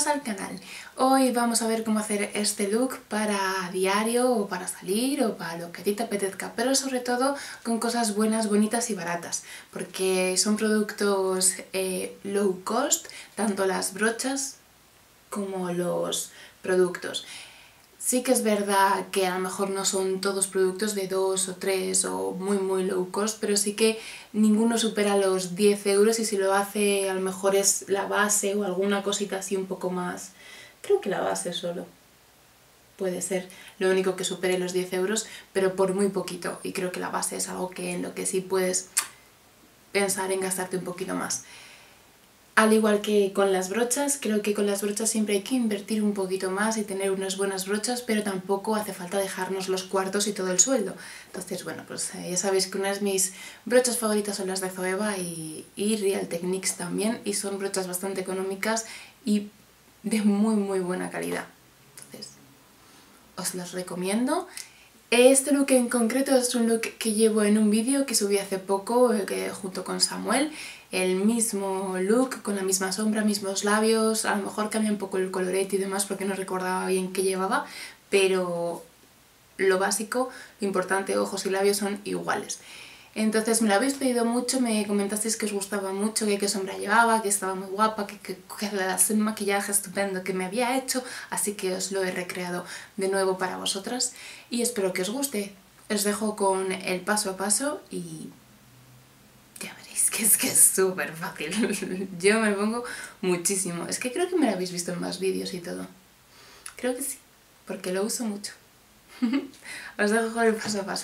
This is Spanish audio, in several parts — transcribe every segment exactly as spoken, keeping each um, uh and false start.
al canal. Hoy vamos a ver cómo hacer este look para diario o para salir o para lo que a ti te apetezca, pero sobre todo con cosas buenas, bonitas y baratas, porque son productos eh, low cost, tanto las brochas como los productos. Sí que es verdad que a lo mejor no son todos productos de dos o tres o muy muy low cost, pero sí que ninguno supera los diez euros y si lo hace a lo mejor es la base o alguna cosita así un poco más. Creo que la base solo puede ser lo único que supere los diez euros, pero por muy poquito, y creo que la base es algo que en lo que sí puedes pensar en gastarte un poquito más. Al igual que con las brochas, creo que con las brochas siempre hay que invertir un poquito más y tener unas buenas brochas, pero tampoco hace falta dejarnos los cuartos y todo el sueldo. Entonces, bueno, pues eh, ya sabéis que unas de mis brochas favoritas son las de Zoeva y, y Real Techniques también, y son brochas bastante económicas y de muy muy buena calidad. Entonces, os los recomiendo. Este look en concreto es un look que llevo en un vídeo que subí hace poco que, junto con Samuel. El mismo look, con la misma sombra, mismos labios, a lo mejor cambia un poco el colorete y demás porque no recordaba bien qué llevaba, pero lo básico, lo importante, ojos y labios son iguales. Entonces me lo habéis pedido mucho, me comentasteis que os gustaba mucho, que qué sombra llevaba, que estaba muy guapa, que, que, que el maquillaje estupendo que me había hecho, así que os lo he recreado de nuevo para vosotras y espero que os guste. Os dejo con el paso a paso y ya veréis que es que es súper fácil. Yo me pongo muchísimo, es que creo que me lo habéis visto en más vídeos y todo. Creo que sí, porque lo uso mucho. Os dejo con el paso a paso.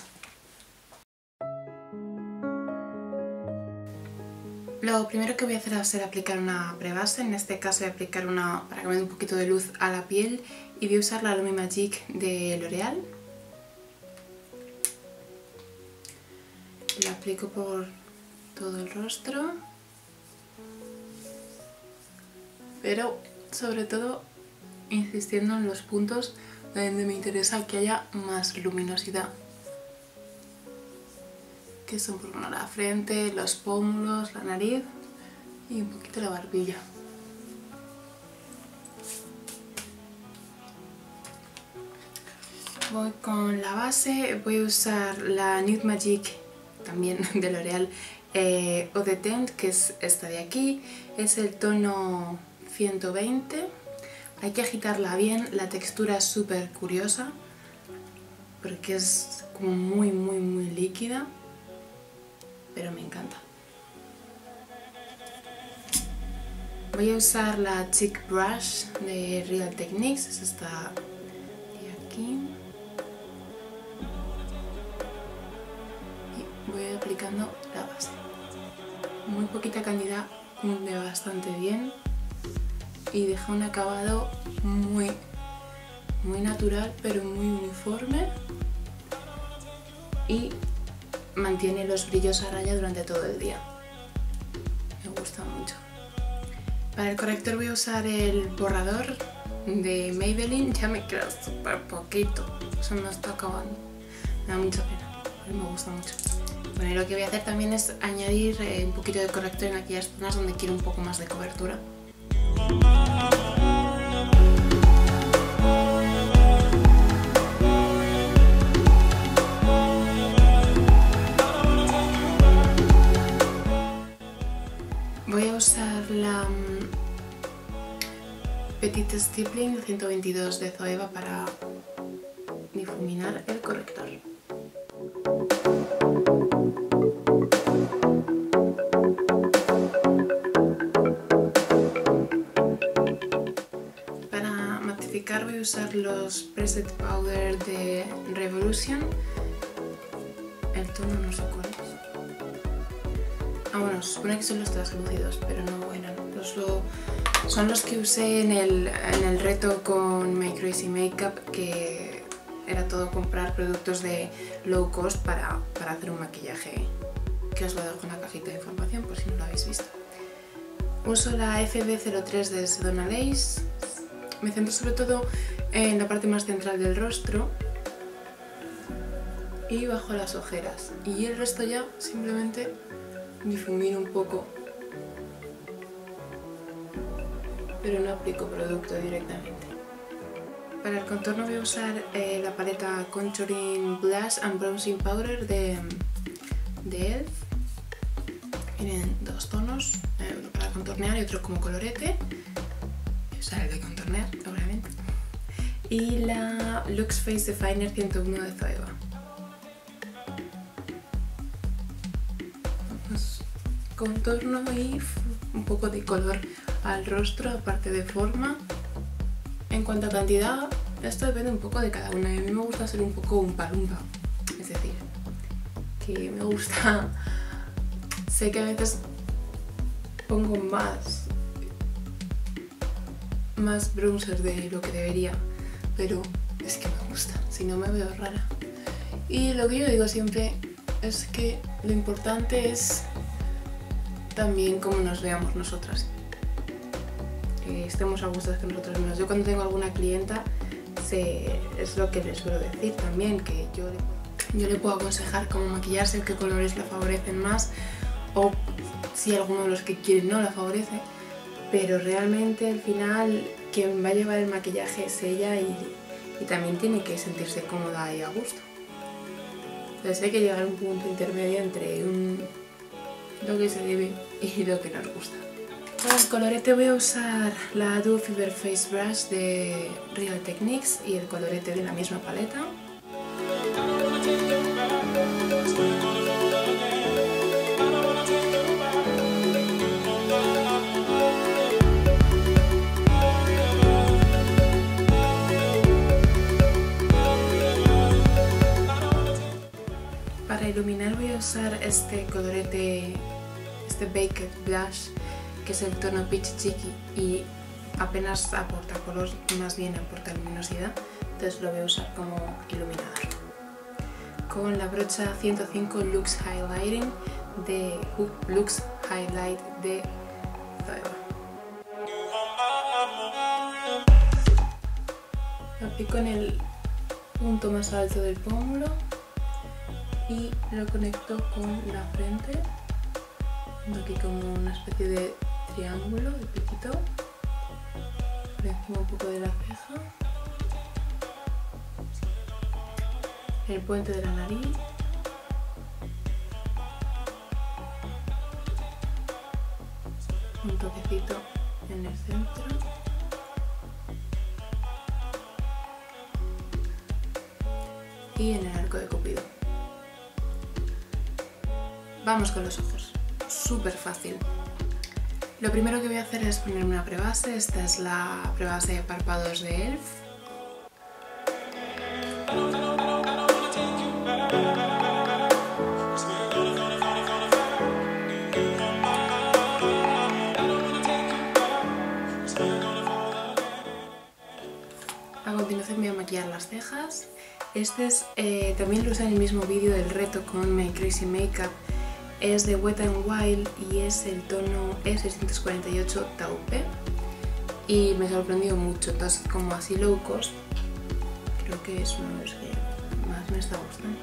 Lo primero que voy a hacer va a ser aplicar una prebase, en este caso voy a aplicar una para que me dé un poquito de luz a la piel y voy a usar la Lumi Magic de L'Oreal. La aplico por todo el rostro, pero sobre todo insistiendo en los puntos donde me interesa que haya más luminosidad, que son por uno la frente, los pómulos, la nariz y un poquito la barbilla. Voy con la base, voy a usar la Nude Magic, también de L'Oreal, eh, Eau de Teint, que es esta de aquí, es el tono ciento veinte. Hay que agitarla bien, la textura es súper curiosa, porque es como muy muy muy líquida, pero me encanta. Voy a usar la Cheek Brush de Real Techniques, es esta de aquí. Y voy aplicando la base. Muy poquita cantidad, hunde bastante bien y deja un acabado muy, muy natural, pero muy uniforme. Y mantiene los brillos a raya durante todo el día. Me gusta mucho. Para el corrector voy a usar el borrador de Maybelline. Ya me queda súper poquito. Eso no está acabando. Me da mucha pena, pero me gusta mucho. Bueno, y lo que voy a hacer también es añadir eh, un poquito de corrector en aquellas zonas donde quiero un poco más de cobertura. Voy a usar la um, Petite Stippling ciento veintidós de Zoeva para difuminar el corrector. Para matificar voy a usar los Preset Powder de Revolution. El tono no sé cuál es. Ah, bueno, se supone que son los translúcidos, pero no, bueno, los lo, son los que usé en el, en el reto con My Crazy Makeup, que era todo comprar productos de low cost para, para hacer un maquillaje, que os lo dejo en la cajita de información por si no lo habéis visto. Uso la F B cero tres de Sedona Lace, me centro sobre todo en la parte más central del rostro y bajo las ojeras, y el resto ya simplemente difumino un poco pero no aplico producto directamente. Para el contorno voy a usar eh, la paleta Contouring Blush and Bronzing Powder de, de E L F. Tienen dos tonos, eh, uno para contornear y otro como colorete. Voy a usar el de contornear, obviamente. Y la Lux Face Definer ciento uno de Zoeva. Pues, contorno y un poco de color al rostro, aparte de forma. En cuanto a cantidad, esto depende un poco de cada una. A mí me gusta ser un poco un palumpa, es decir, que me gusta... Sé que a veces pongo más, más bronzer de lo que debería, pero es que me gusta, si no me veo rara. Y lo que yo digo siempre es que lo importante es también cómo nos veamos nosotras. Que estemos a gusto con nosotras mismas. Yo cuando tengo alguna clienta sé, es lo que les suelo decir también, que yo le, yo le puedo aconsejar cómo maquillarse, qué colores la favorecen más, o si alguno de los que quieren no la favorece, pero realmente al final quien va a llevar el maquillaje es ella y, y también tiene que sentirse cómoda y a gusto. Entonces hay que llegar a un punto intermedio entre un, lo que se debe y lo que nos gusta. Para el colorete voy a usar la Duo Fiber Face Brush de Real Techniques y el colorete de la misma paleta. Para iluminar voy a usar este colorete, este Baked Blush, que es el tono Peach Chiqui y apenas aporta color, más bien aporta luminosidad, entonces lo voy a usar como iluminador. Con la brocha ciento cinco Lux Highlighting de Lux Highlight de Zoeva. Lo aplico en el punto más alto del pómulo y lo conecto con la frente, haciendo aquí como una especie de triángulo, de piquito, por encima un poco de la ceja, el puente de la nariz, un toquecito en el centro y en el arco de Cupido. Vamos con los ojos, súper fácil. Lo primero que voy a hacer es ponerme una prebase. Esta es la prebase de párpados de E L F. A continuación voy a maquillar las cejas. Este es, eh, también lo usé en el mismo vídeo del reto con My Crazy Makeup. Es de Wet n Wild y es el tono E seiscientos cuarenta y ocho Taupe y me sorprendió mucho, entonces como así low cost creo que es uno de los que más me está gustando.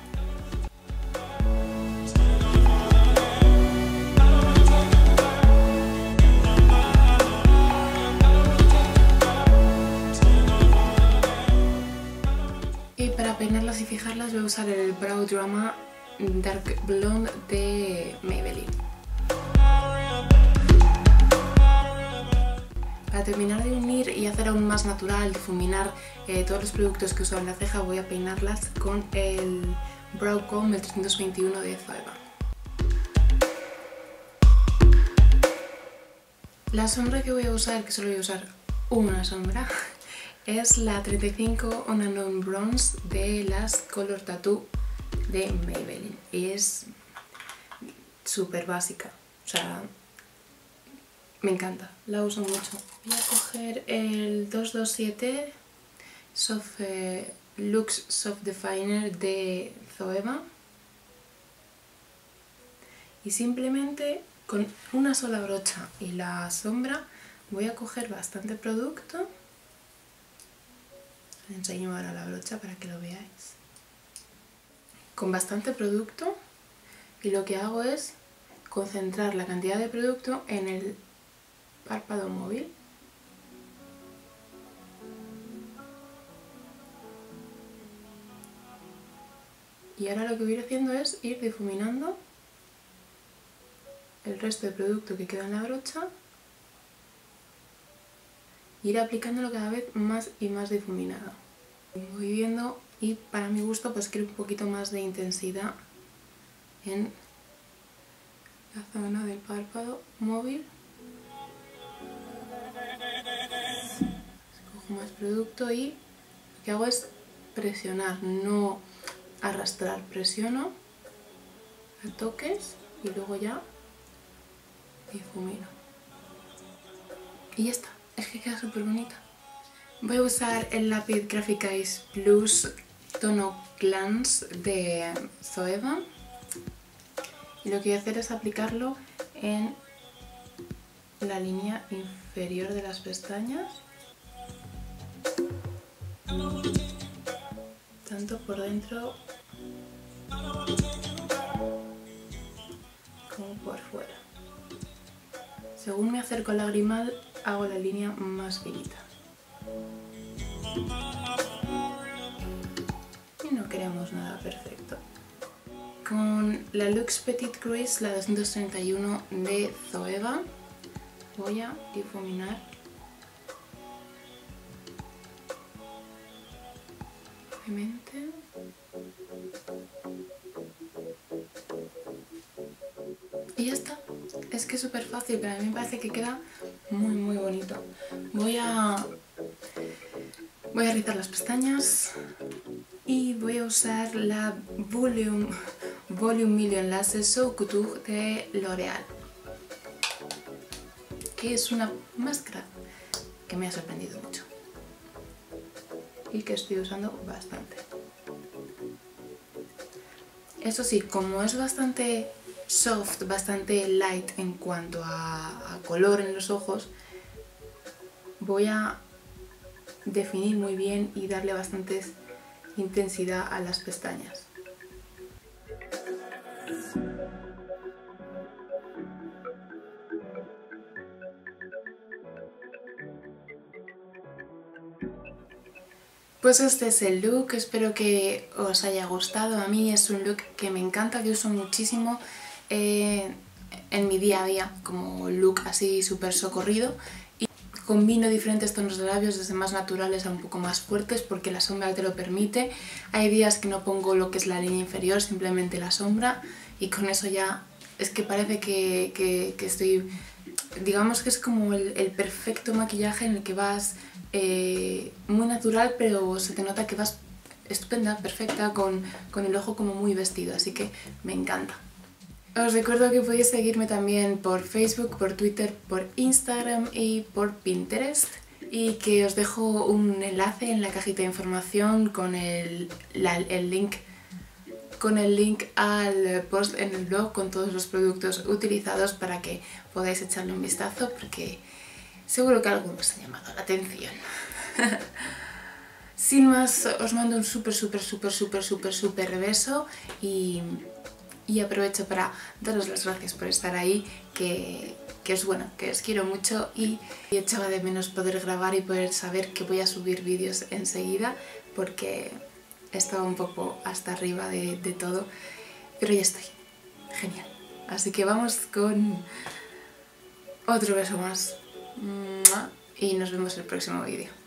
Y para peinarlas y fijarlas voy a usar el Brow Drama Dark Blonde de Maybelline. Para terminar de unir y hacer aún más natural, difuminar eh, todos los productos que uso en la ceja, voy a peinarlas con el Brow Comb, el trescientos veintiuno de Zoeva. La sombra que voy a usar, que solo voy a usar una sombra, es la treinta y cinco Unknown Bronze de las Color Tattoo de Maybelline y es súper básica, o sea, me encanta, la uso mucho. Voy a coger el doscientos veintisiete Soft, eh, Lux Soft Definer de Zoeva y simplemente con una sola brocha y la sombra voy a coger bastante producto. Os enseño ahora la brocha para que lo veáis. Con bastante producto y lo que hago es concentrar la cantidad de producto en el párpado móvil Y ahora lo que voy a ir haciendo es ir difuminando el resto de producto que queda en la brocha, e ir aplicándolo cada vez más y más difuminado. Voy viendo, y para mi gusto pues quiero un poquito más de intensidad en la zona del párpado móvil. Cojo más producto y lo que hago es presionar, no arrastrar, presiono a toques y luego ya difumino. Y ya está, es que queda súper bonita. Voy a usar el lápiz Graphic Eyes Plus tono Glance de Zoeva y lo que voy a hacer es aplicarlo en la línea inferior de las pestañas, tanto por dentro como por fuera. Según me acerco al lagrimal, hago la línea más finita. Y no queremos nada perfecto. Con la Lux Petite Crease, la doscientos treinta y uno de Zoeva, voy a difuminar levemente. Y ya está. Es que es súper fácil, pero a mí me parece que queda muy muy bonito. Voy a, voy a rizar las pestañas y voy a usar la Volume, Volume Million Lashes Show Couture de L'Oreal, que es una máscara que me ha sorprendido mucho y que estoy usando bastante. Eso sí, como es bastante soft, bastante light en cuanto a, a color en los ojos, voy a definir muy bien y darle bastante intensidad a las pestañas. Pues este es el look, espero que os haya gustado. A mí es un look que me encanta, que uso muchísimo eh, en mi día a día como look así súper socorrido. Y combino diferentes tonos de labios, desde más naturales a un poco más fuertes, porque la sombra te lo permite. Hay días que no pongo lo que es la línea inferior, simplemente la sombra, y con eso ya es que parece que, que, que estoy... Digamos que es como el, el perfecto maquillaje en el que vas eh, muy natural, pero se te nota que vas estupenda, perfecta, con, con el ojo como muy vestido, así que me encanta. Os recuerdo que podéis seguirme también por Facebook, por Twitter, por Instagram y por Pinterest, y que os dejo un enlace en la cajita de información con el, la, el link con el link al post en el blog con todos los productos utilizados para que podáis echarle un vistazo, porque seguro que alguno os ha llamado la atención. Sin más, os mando un súper, súper, súper, súper, súper, súper beso y, y aprovecho para daros las gracias por estar ahí, que, que es bueno, que os quiero mucho y, y echaba de menos poder grabar y poder saber que voy a subir vídeos enseguida, porque estaba un poco hasta arriba de, de todo, pero ya estoy. Genial. Así que vamos con otro beso más. Y nos vemos en el próximo vídeo.